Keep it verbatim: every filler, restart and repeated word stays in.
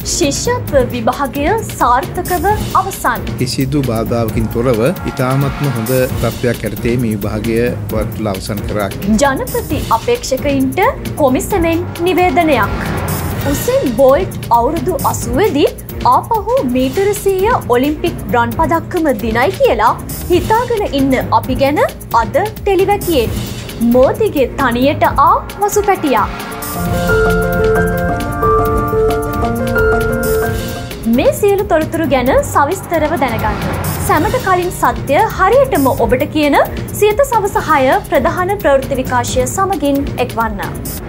ශිෂ්‍යත්ව විභාගය සාර්ථකව අවසන්. කිසිදු බාධාවකින් තොරව ඉතාමත්ම හොඳ තත්ත්වයක් යටතේ මේ විභාගය පවත්වලා අවසන් කරා. ජනපති අපේක්ෂකයින්ට කොමිසමෙන් නිවේදනයක්. උසේන් බෝල්ට් අවුරුදු අසූවේදී ආපහු මීටර සීය ඔලිම්පික් රන් පදක්කම දිනයි කියලා හිතාගෙන ඉන්න අපි ගැන අද ටෙලිවැකියෙන් මෝදිගේ තනියට ආ වසු පැටියා. මේ සියලු තොරතුරු ගැන සවිස්තරව දැනගන්න. සැමට කලින් සත්‍ය හරියටම ඔබට කියන සියත සවස හය ප්‍රධාන ප්‍රවෘත්ති විකාශය සමගින් එක්වන්න.